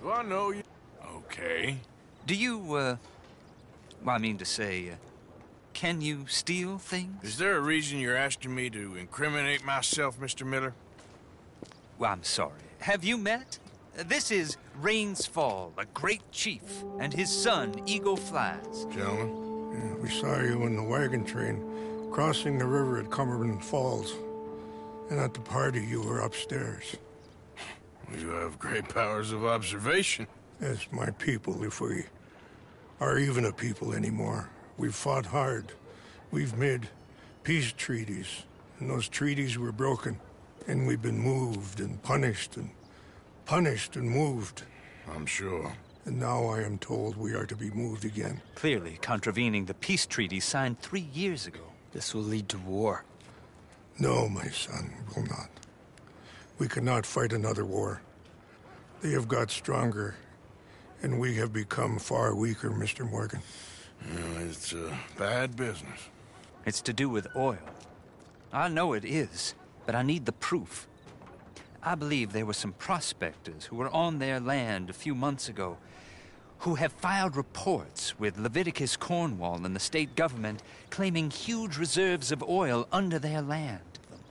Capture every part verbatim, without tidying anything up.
Do I know you? Okay. Do you, uh... Well, I mean to say, uh, can you steal things? Is there a reason you're asking me to incriminate myself, Mister Miller? Well, I'm sorry. Have you met? Uh, this is Rains Fall, a great chief, and his son, Eagle Flies. Gentlemen? Yeah, we saw you in the wagon train, crossing the river at Cumberland Falls. And at the party, you were upstairs. You have great powers of observation. As my people, if we are even a people anymore. We've fought hard. We've made peace treaties, and those treaties were broken. And we've been moved and punished and punished and moved. I'm sure. And now I am told we are to be moved again. Clearly contravening the peace treaty signed three years ago. This will lead to war. No, my son, will not. We cannot fight another war. They have got stronger, and we have become far weaker, Mister Morgan. Yeah, it's a bad business. It's to do with oil. I know it is, but I need the proof. I believe there were some prospectors who were on their land a few months ago who have filed reports with Leviticus Cornwall and the state government claiming huge reserves of oil under their land.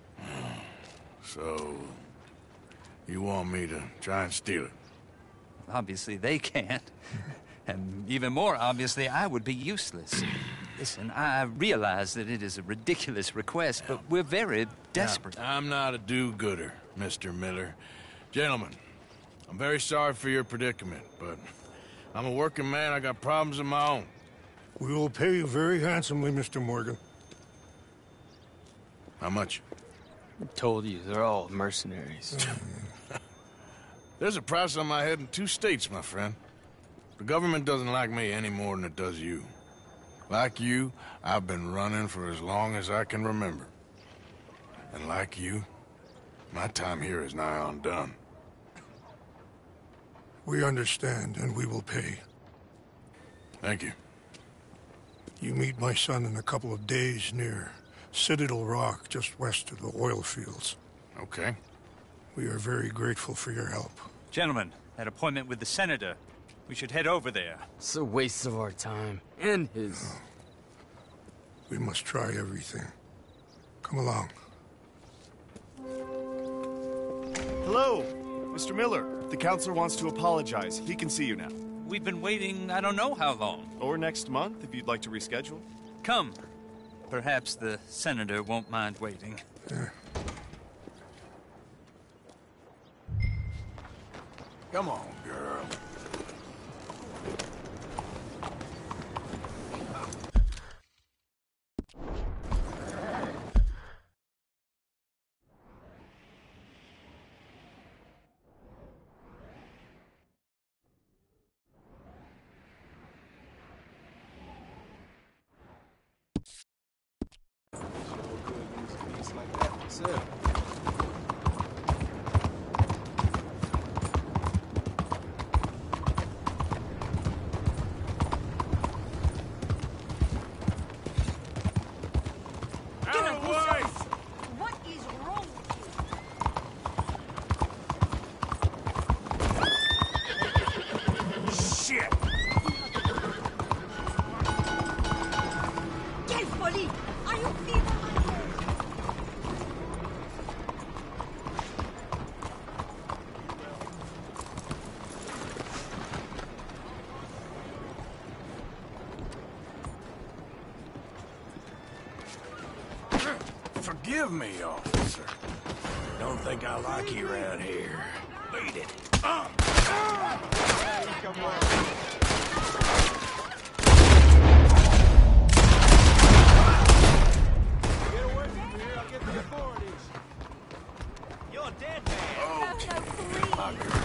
So, you want me to try and steal it? Obviously they can't. And even more obviously, I would be useless. Listen, I realize that it is a ridiculous request, but we're very desperate. Now, I'm not a do-gooder, Mister Miller. Gentlemen, I'm very sorry for your predicament, but I'm a working man. I got problems of my own. We will pay you very handsomely, Mister Morgan. How much? I told you, they're all mercenaries. There's a price on my head in two states, my friend. The government doesn't like me any more than it does you. Like you, I've been running for as long as I can remember. And like you, my time here is nigh undone. We understand, and we will pay. Thank you. You meet my son in a couple of days near Citadel Rock, just west of the oil fields. Okay. We are very grateful for your help. Gentlemen, that appointment with the senator. We should head over there. It's a waste of our time. And his. Oh. We must try everything. Come along. Hello, Mister Miller. The counselor wants to apologize. He can see you now. We've been waiting I don't know how long. Or next month, if you'd like to reschedule. Come. Perhaps the senator won't mind waiting. Yeah. Come on, girl. Forgive me, officer. Don't think I like you around here. Beat it. Uh, uh, come on. Get away from here, I'll get the authorities. You're a dead man. Oh, no, no, please.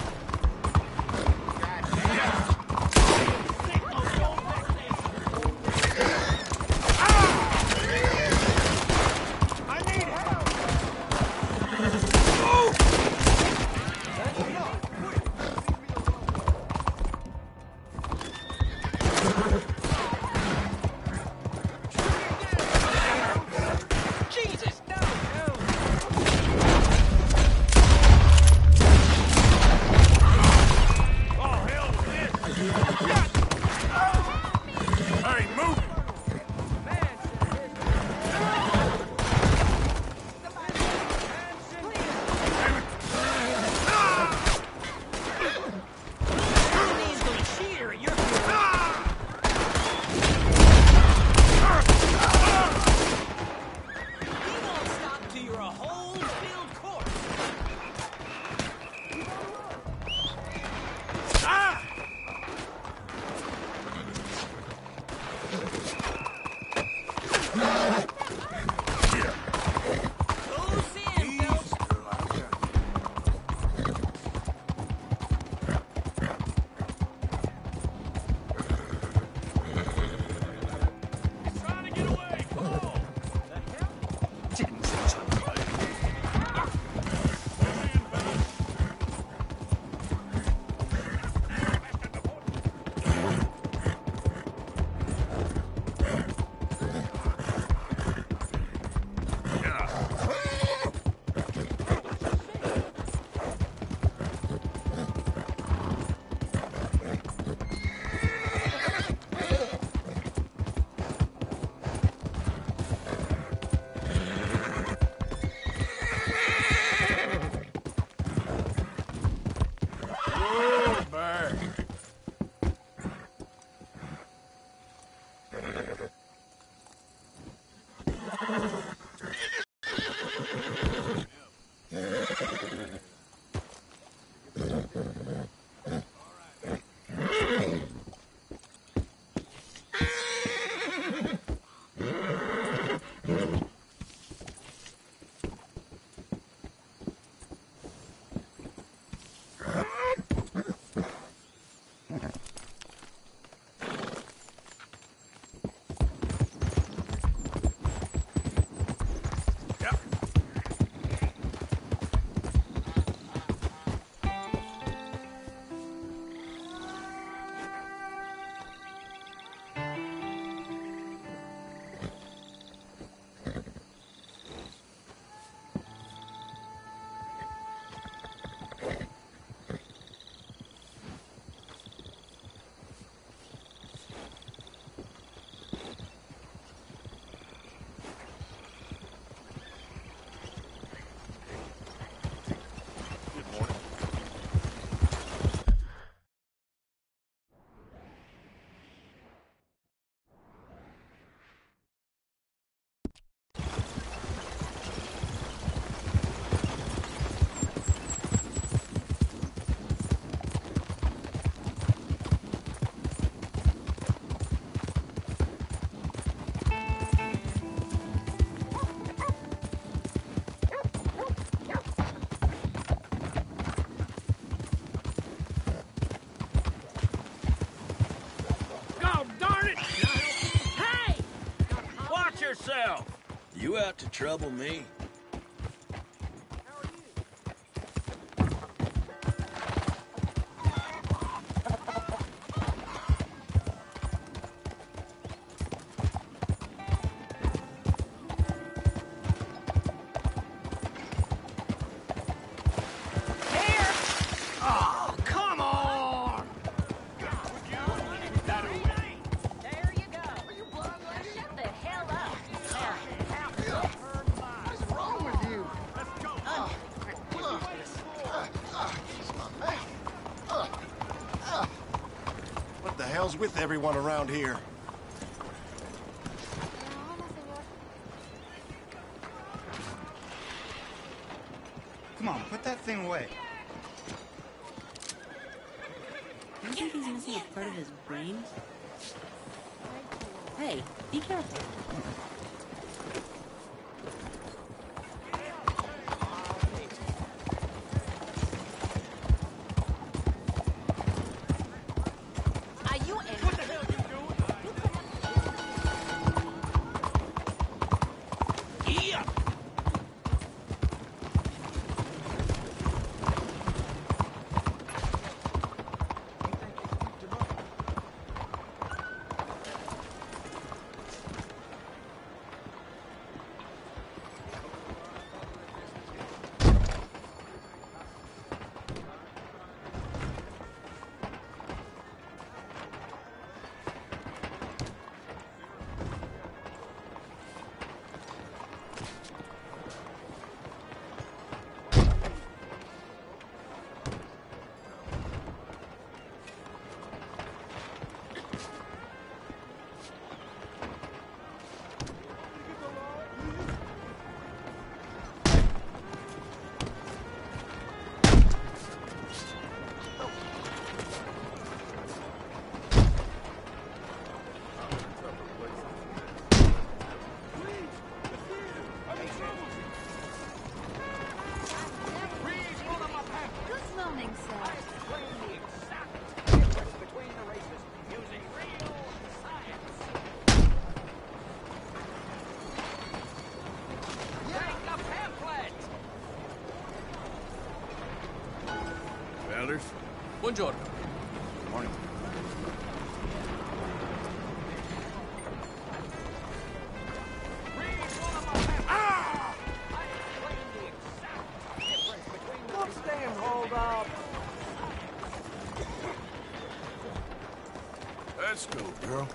You out to trouble me? With everyone around here. Come on, put that thing away. Do you think he's missing a part of his brain? Hey, be careful. Buongiorno. Good morning. Let's go, girl.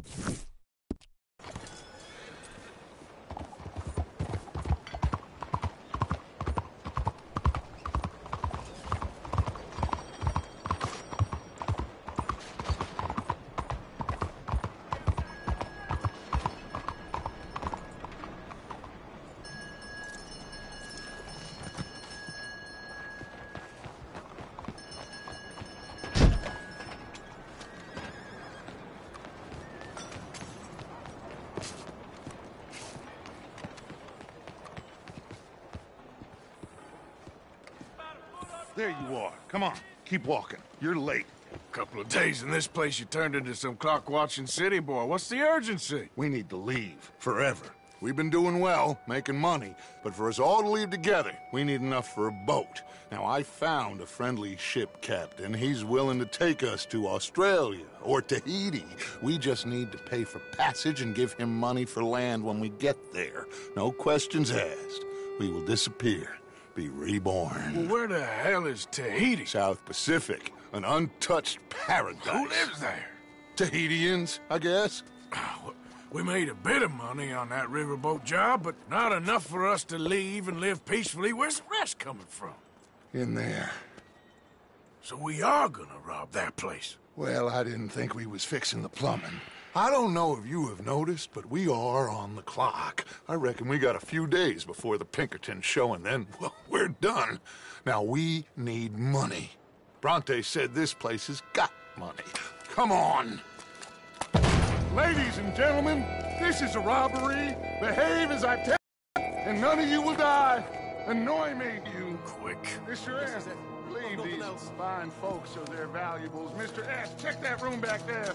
There you are. Come on, keep walking. You're late. Couple of days in this place, you turned into some clock-watching city boy. What's the urgency? We need to leave. Forever. We've been doing well, making money, but for us all to leave together, we need enough for a boat. Now, I found a friendly ship captain. He's willing to take us to Australia or Tahiti. We just need to pay for passage and give him money for land when we get there. No questions asked. We will disappear, be reborn. Well, where the hell is Tahiti? South Pacific, an untouched paradise. Who lives there? Tahitians, I guess. We made a bit of money on that riverboat job, but not enough for us to leave and live peacefully. Where's the rest coming from? In there. So we are gonna rob that place. Well, I didn't think we was fixing the plumbing. I don't know if you have noticed, but we are on the clock. I reckon we got a few days before the Pinkerton show, and then, well, we're done. Now, we need money. Bronte said this place has got money. Come on. Ladies and gentlemen, this is a robbery. Behave as I tell you, and none of you will die. Annoy me, you Quick. Mister S, leave these fine folks of their valuables. Mister S, check that room back there.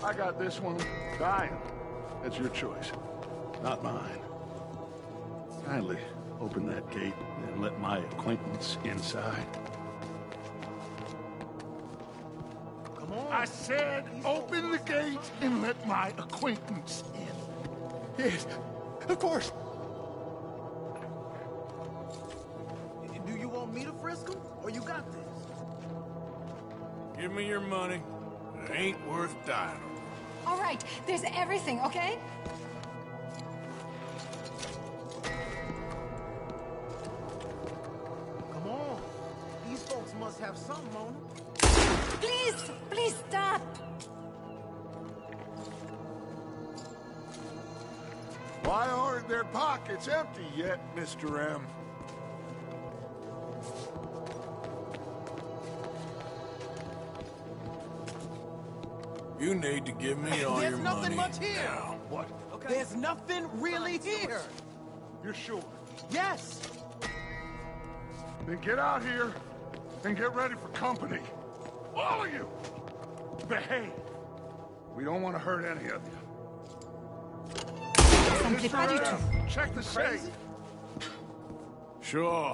I got this one dying. That's your choice, not mine. Kindly open that gate and let my acquaintance inside. Come on. I said open the gate and let my acquaintance in. Yes, of course. Do you want me to frisk him, or you got this? Give me your money. It ain't worth dying over. All right, there's everything, okay? Come on. These folks must have something on them. Please, please stop. Why aren't their pockets empty yet, Mister M? You need to give me all There's your nothing money much here. now. What? There's nothing really here. You're sure? Yes. Then get out here and get ready for company. All of you! Behave. We don't want to hurt any of you. Simply Mister pas du tout. M, check the safe. Sure.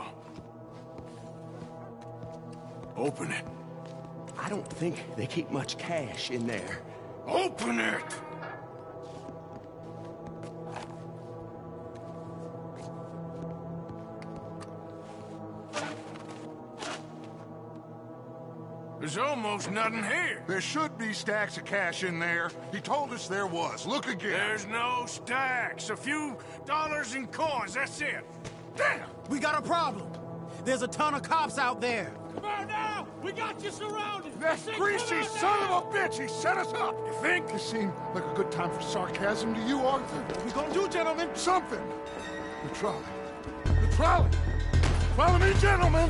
Open it. I don't think they keep much cash in there. Open it! There's almost nothing here. There should be stacks of cash in there. He told us there was. Look again. There's no stacks. A few dollars in coins, that's it. Damn! We got a problem. There's a ton of cops out there. Come on now! We got you surrounded! That greasy son of a bitch! He set us up! You think? This seemed like a good time for sarcasm to you, Arthur? What we gonna do, gentlemen? Something! The trolley. The trolley! Follow me, gentlemen!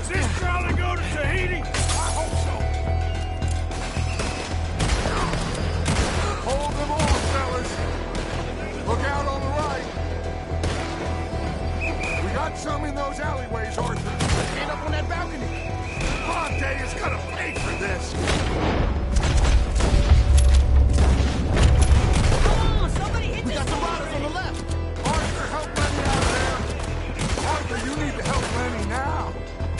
Does this trolley go to Tahiti? I hope so. Hold them on, fellas. Look out on the right. We got some in those alleyways, Arthur. Get up on that balcony. Bronte is gonna pay for this. Come on, somebody hit We this got some wall riders on the left. Arthur, help Lenny out there. Arthur, you need to help Lenny now.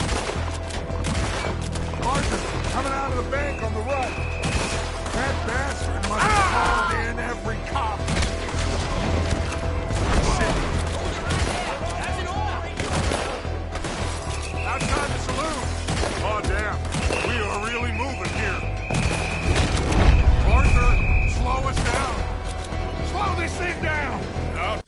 Arthur, coming out of the bank on the right. That bastard must have called in every cop. Outside the saloon. Oh, damn. We are really moving here. Arthur, slow us down. Slow this thing down. No.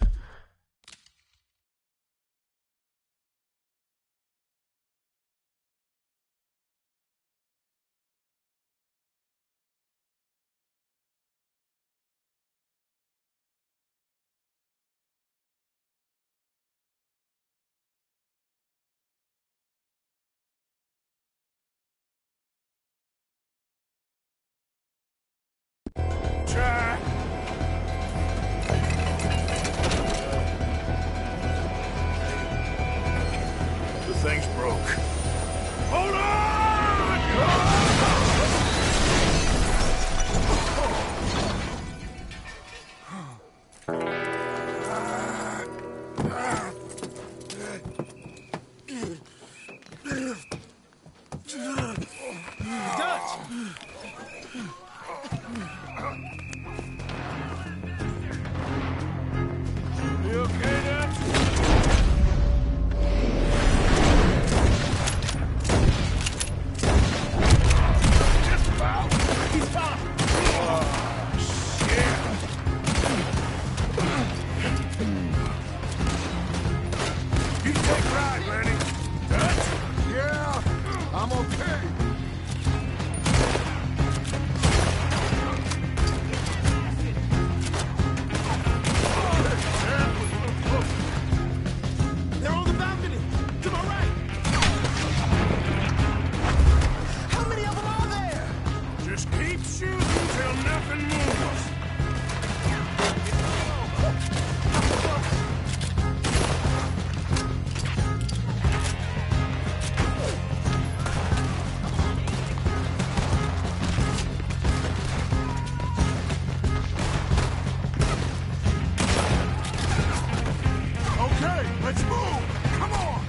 Try. The thing's broke. Hold on! You okay, Dutch? Just about. He's fine. Oh, shit. You take right, Lenny. Dutch? Yeah, I'm okay. They're on the balcony. To my right. How many of them are there? Just keep shooting till nothing moves. Okay, let's move. Come on.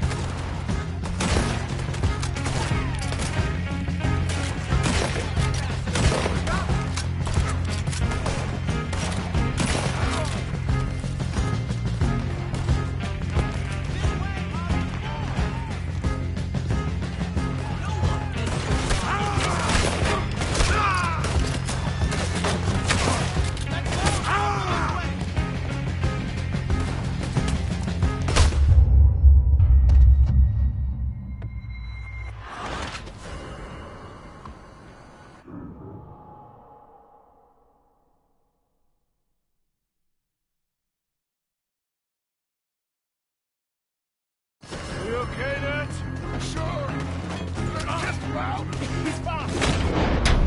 You okay, Dutch? Sure. Just about. He's fine.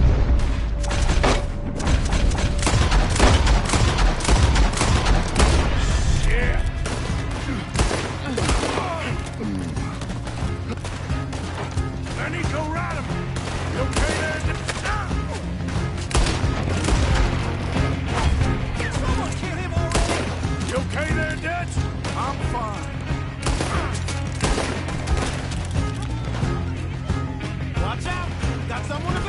Shit. Lenny, go ride him. You okay there? Someone kill him already. You okay there, Dutch? I'm fine. Watch out. Got someone to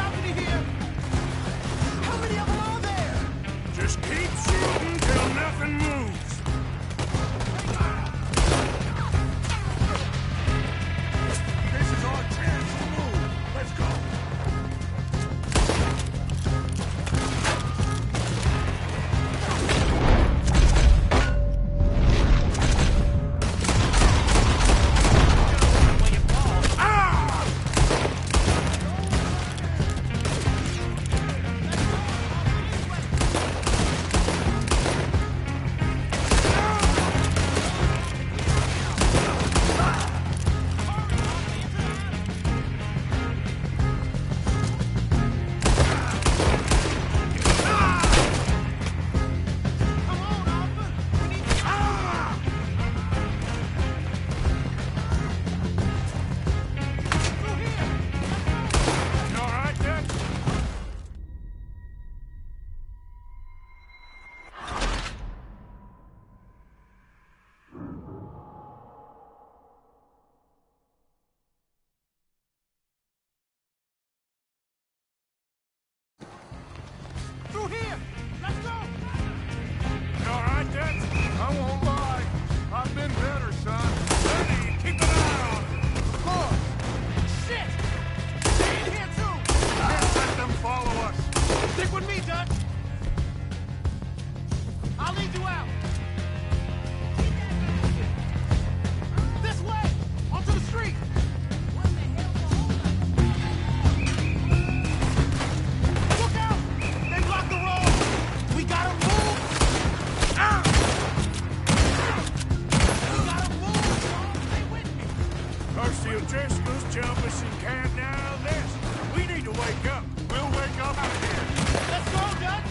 First the O'Driscolls jump us in camp, now this. We need to wake up. We'll wake up out here. Let's go, Dutch!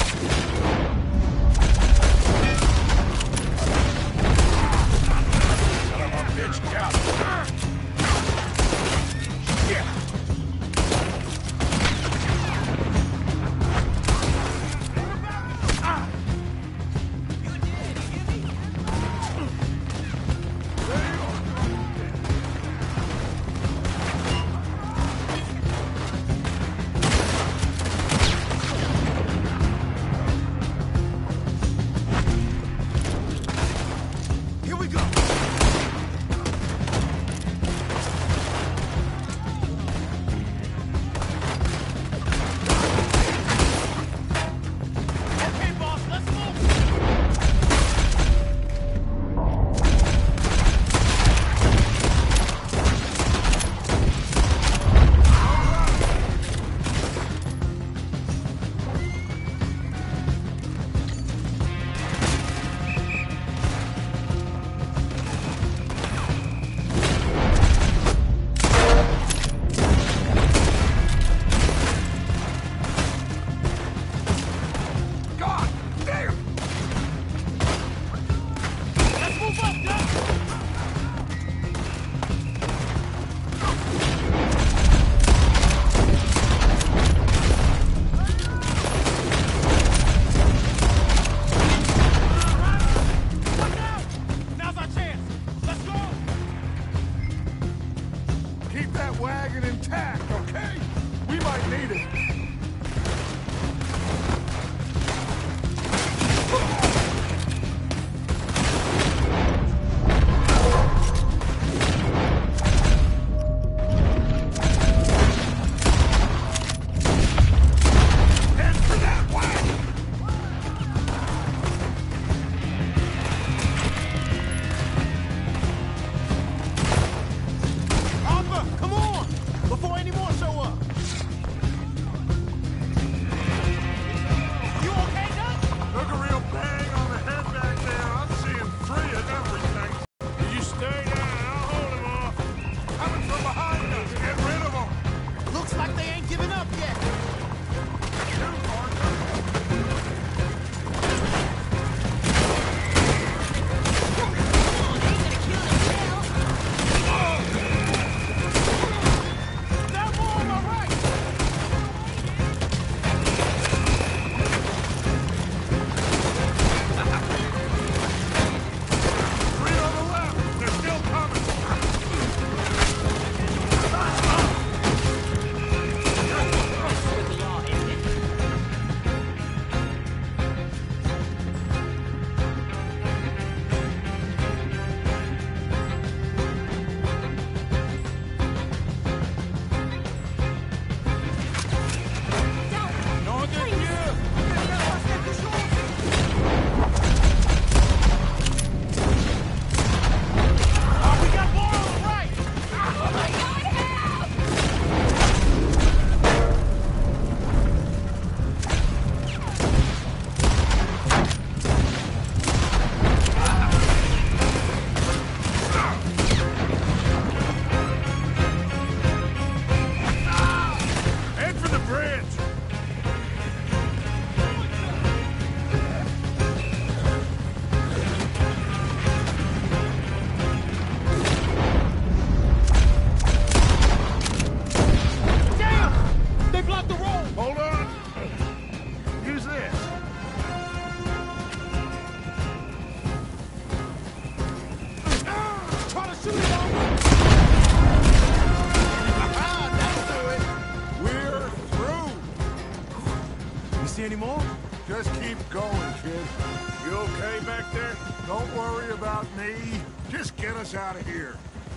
Son of a bitch, get Yeah. See any more? Just keep going, kid. You okay back there? Don't worry about me. Just get us out of here.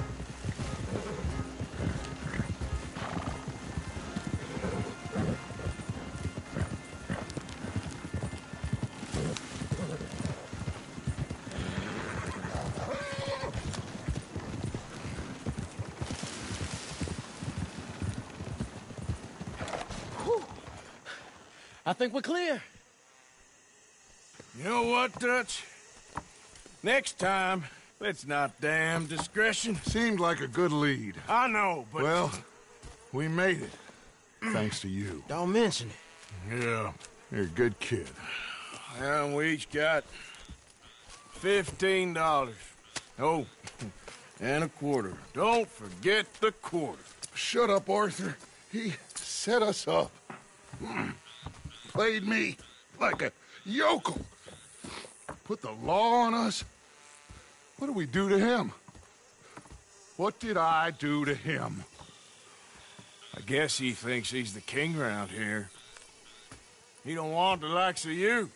I think we're clear. You know what, Dutch? Next time, It's not damn discretion. Seemed like a good lead. I know, but... Well, we made it. Thanks to you. Don't mention it. Yeah, you're a good kid. And we each got fifteen dollars. Oh, and a quarter. Don't forget the quarter. Shut up, Arthur. He set us up. Played me like a yokel. Put the law on us. What did we do to him? What did I do to him? I guess he thinks he's the king around here. He don't want the likes of you.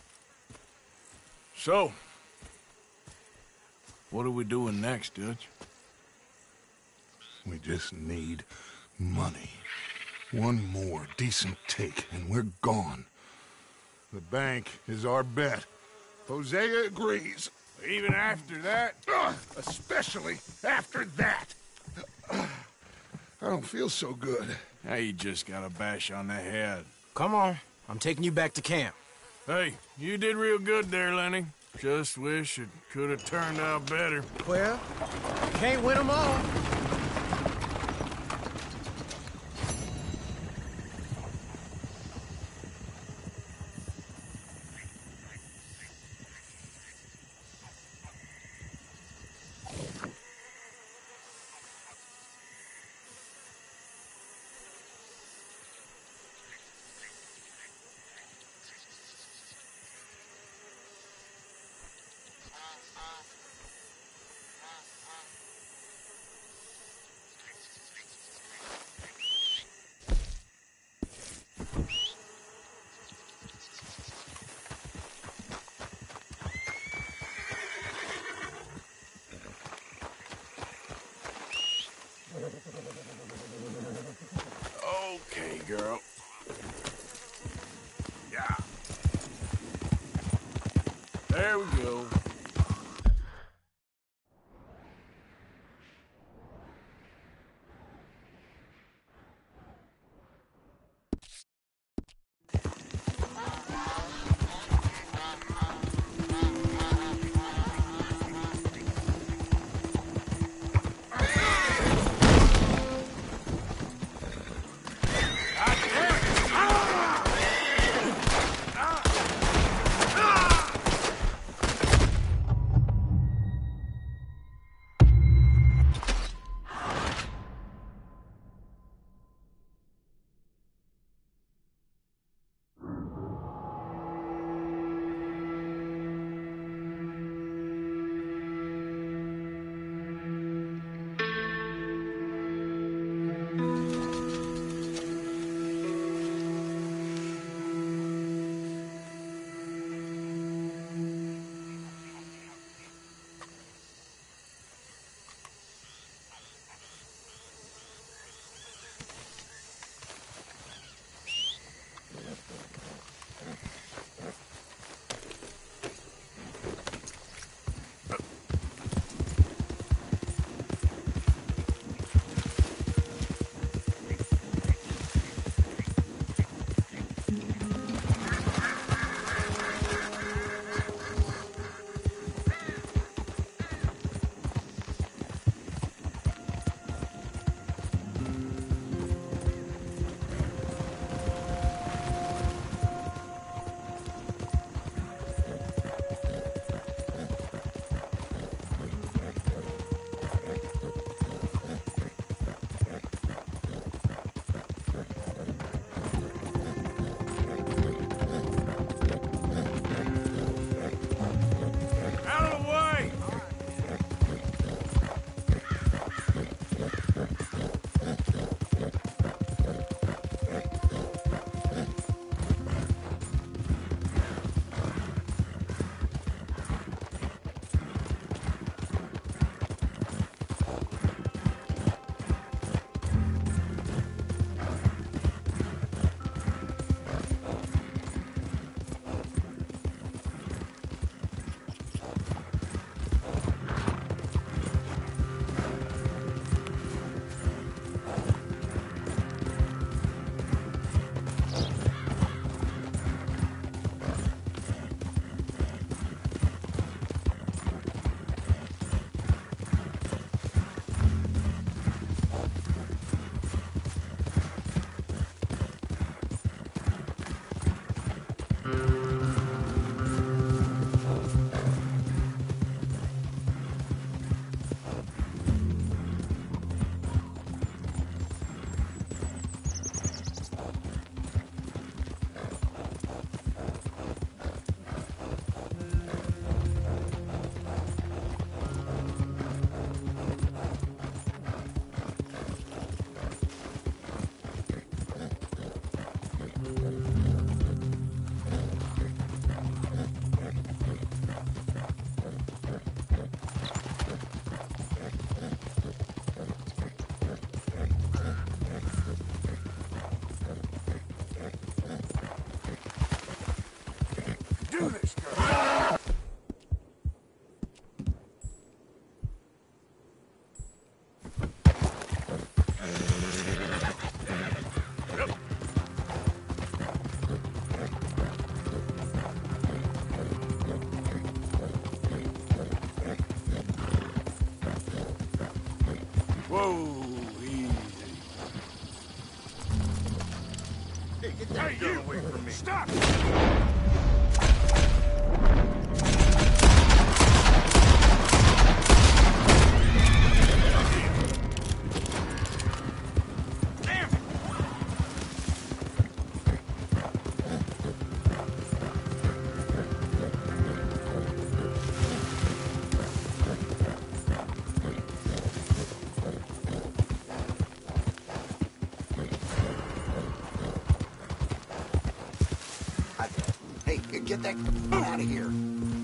So, what are we doing next, Dutch? We just need money. One more decent take, and we're gone. The bank is our bet. Hosea agrees. Even after that? Ugh, especially after that. I don't feel so good. Now you just got a bash on the head. Come on. I'm taking you back to camp. Hey, you did real good there, Lenny. Just wish it could have turned out better. Well, can't win them all. do this, girl. Whoa, easy. Hey, get that Hey, gun you! away from me. Stop! Damn it! Hey, get that out of here.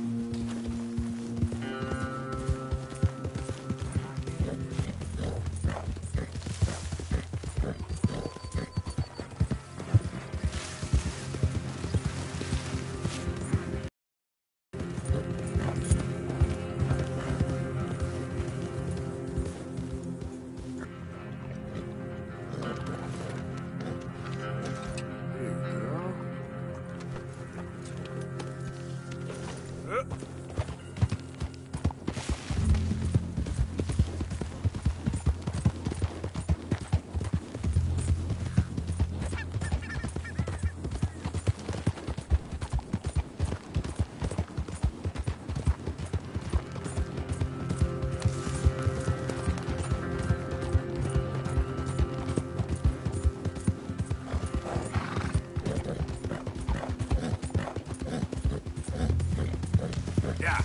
Yeah.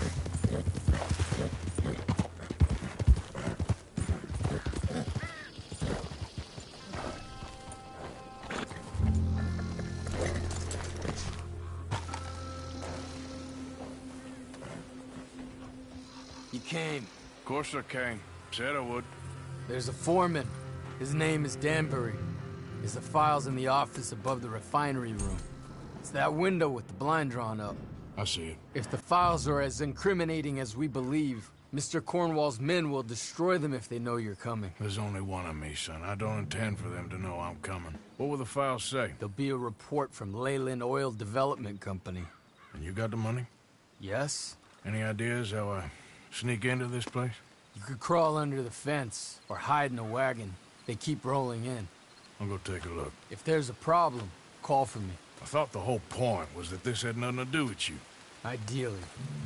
You came. Of course I came. Said I would. There's a foreman. His name is Danbury. There's the files in the office above the refinery room. It's that window with the blind drawn up. I see it. If the files are as incriminating as we believe, Mister Cornwall's men will destroy them if they know you're coming. There's only one of me, son. I don't intend for them to know I'm coming. What will the files say? There'll be a report from Leyland Oil Development Company. And you got the money? Yes? Any ideas how I sneak into this place? You could crawl under the fence or hide in a wagon. They keep rolling in. I'll go take a look. If there's a problem, call for me. I thought the whole point was that this had nothing to do with you. Ideally.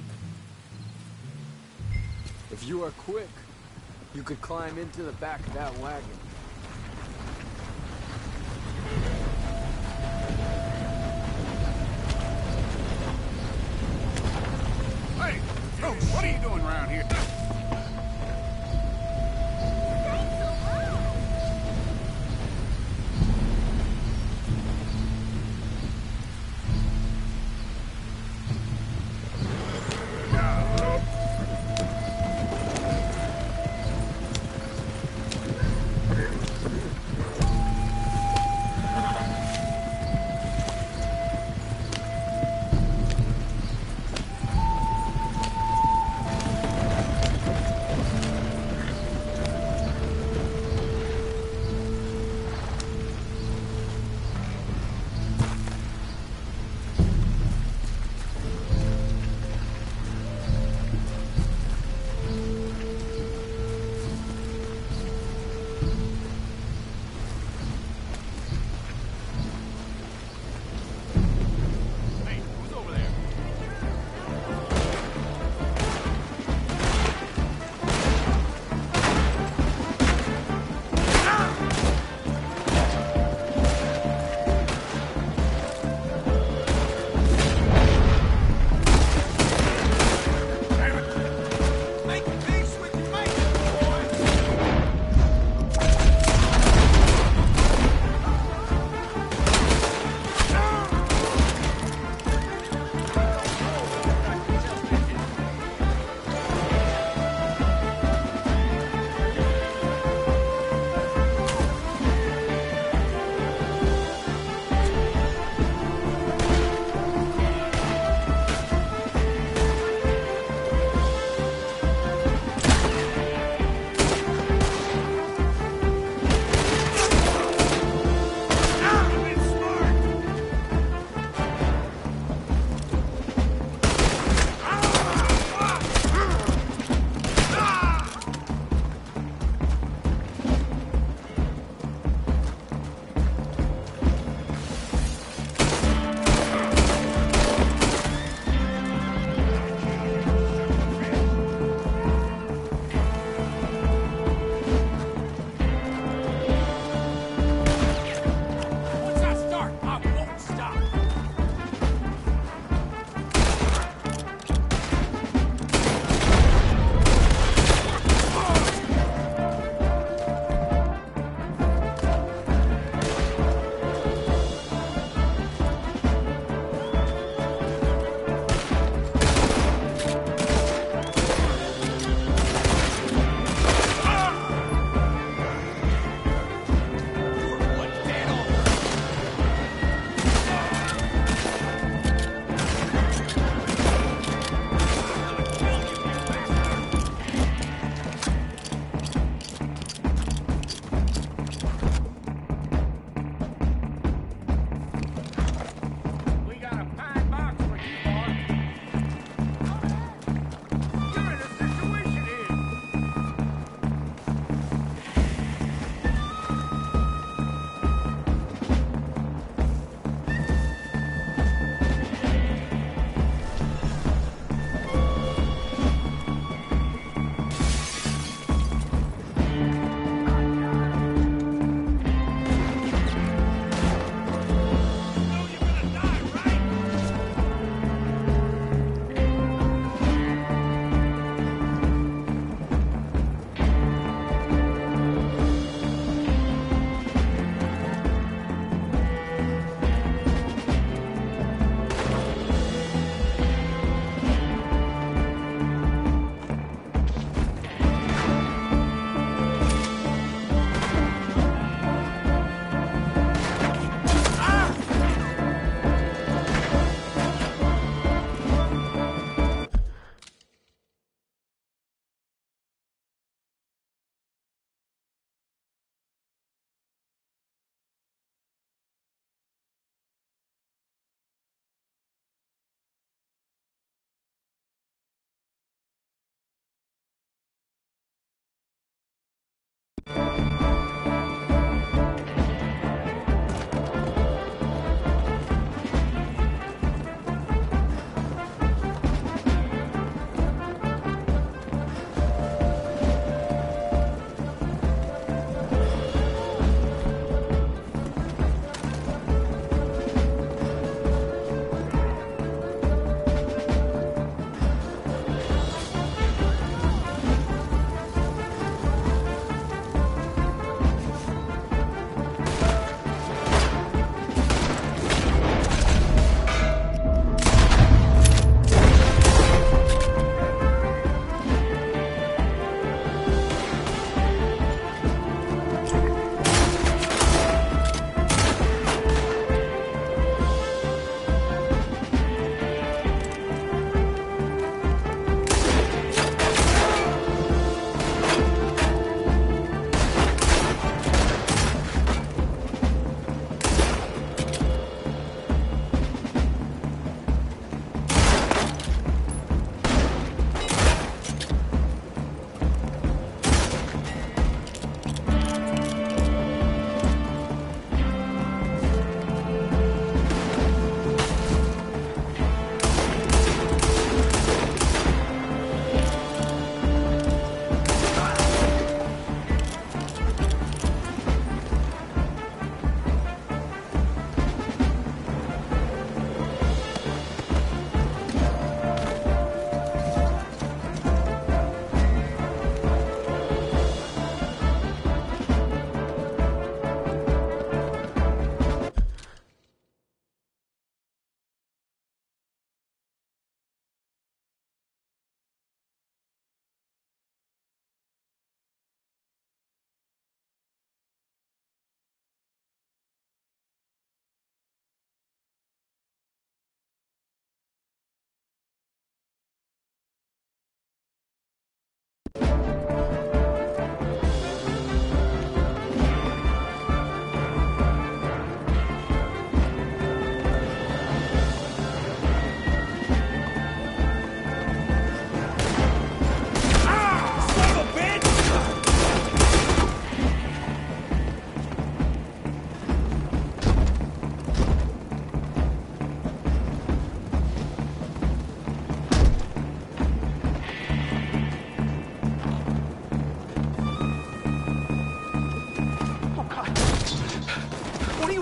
If you are quick, you could climb into the back of that wagon. Hey! Oh, what are you doing around here?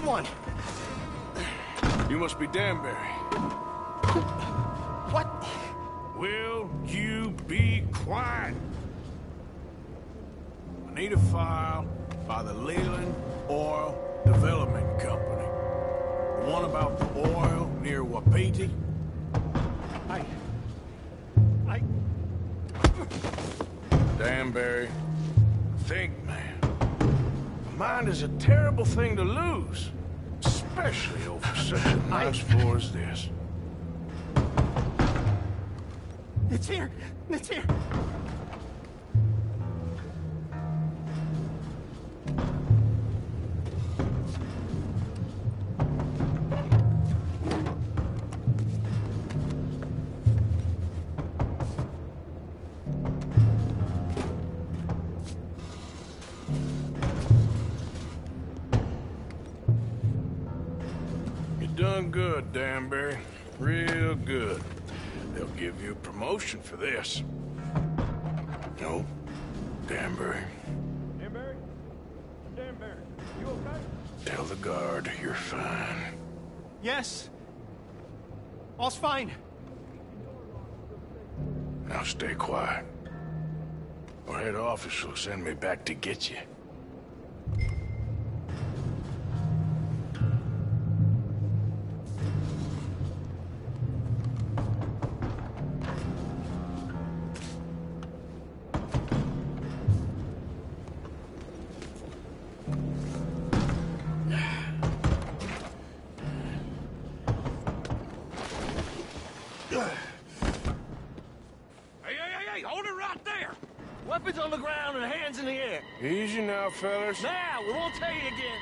one. You must be Danbury. What? Will you be quiet? I need a file by the Leland Oil Development Company. The one about the oil near Wapiti. I... I... Danbury, think, man. A mind is a terrible thing to lose. Especially over such a nice floor as this. It's here! It's here! You done good, Danbury. Real good. They'll give you a promotion for this. No, Danbury. Danbury? Danbury, you okay? Tell the guard you're fine. Yes. All's fine. Now stay quiet. Or head office will send me back to get you. Weapons on the ground and hands in the air. Easy now, fellas. Now, we won't tell you again.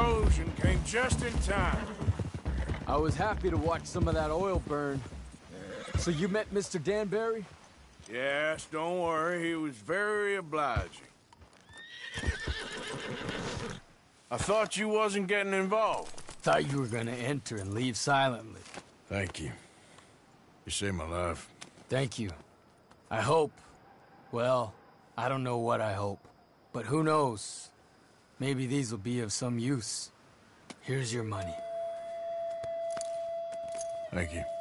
explosion came just in time. I was happy to watch some of that oil burn. So you met Mister Danbury? Yes, don't worry, he was very obliging. I thought you wasn't getting involved. Thought you were gonna enter and leave silently. Thank you. You saved my life. Thank you. I hope. Well, I don't know what I hope. But who knows? Maybe these will be of some use. Here's your money. Thank you.